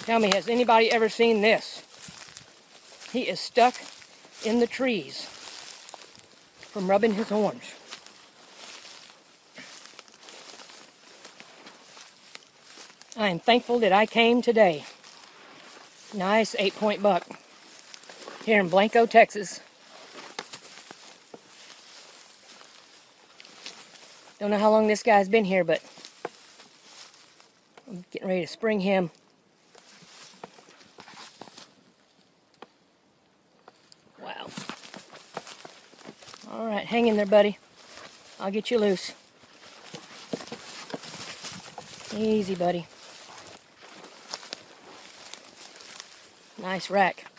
Tell me, has anybody ever seen this? He is stuck in the trees from rubbing his horns. I am thankful that I came today. Nice 8-point buck here in Blanco, Texas. Don't know how long this guy's been here, but I'm getting ready to spring him. Wow. All right, hang in there, buddy. I'll get you loose. Easy, buddy. Nice rack.